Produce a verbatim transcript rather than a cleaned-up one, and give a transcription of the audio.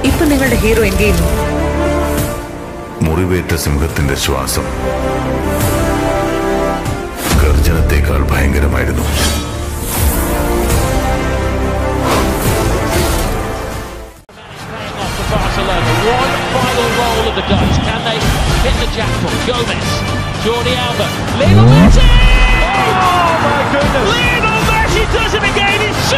ഇപ്പൊ നിങ്ങളുടെ ഹീറോ എന്ത് ചെയ്യുന്നു? മുറിവേറ്റ സിംഹത്തിന്റെ ശ്വാസം ഗർജനത്തെക്കാൾ ഭയങ്കരമായിരുന്നു. One final roll of the dice. Can they hit the jackpot? Gomez, Jordi Alba, Lionel Messi! Oh my goodness! Lionel Messi does it again. It's